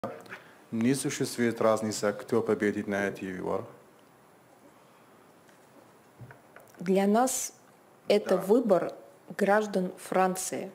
не существует разницы, кто победит на эти выборы? Для нас это выбор граждан Франции.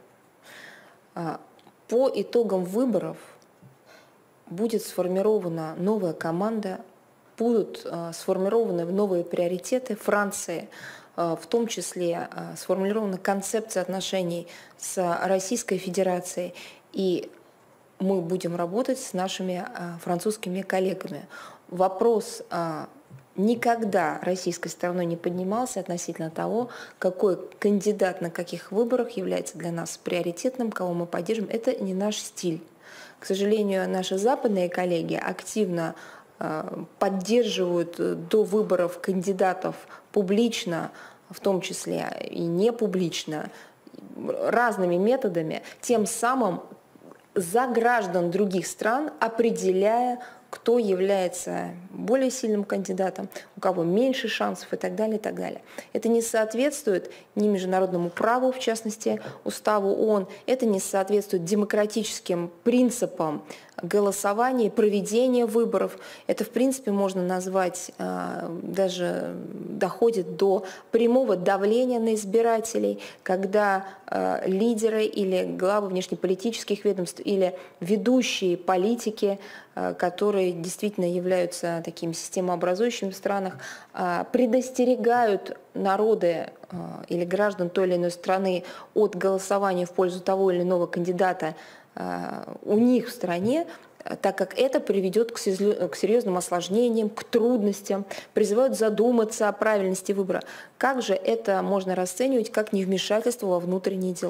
По итогам выборов будет сформирована новая команда, будут сформированы новые приоритеты Франции, в том числе сформулирована концепция отношений с Российской Федерацией, и мы будем работать с нашими французскими коллегами. Вопрос никогда российской стороной не поднимался относительно того, какой кандидат на каких выборах является для нас приоритетным, кого мы поддержим. Это не наш стиль. К сожалению, наши западные коллеги активно поддерживают до выборов кандидатов публично, в том числе и не публично, разными методами, тем самым за граждан других стран определяя, кто является более сильным кандидатом, у кого меньше шансов и так далее, и так далее. Это не соответствует ни международному праву, в частности, уставу ООН, это не соответствует демократическим принципам голосования, проведения выборов. Это, в принципе, можно назвать, даже доходит до прямого давления на избирателей, когда лидеры или главы внешнеполитических ведомств или ведущие политики, которые действительно являются такими системообразующими в странах, предостерегают народы или граждан той или иной страны от голосования в пользу того или иного кандидата у них в стране, так как это приведет к серьезным осложнениям, к трудностям, призывают задуматься о правильности выбора. Как же это можно расценивать как невмешательство во внутренние дела?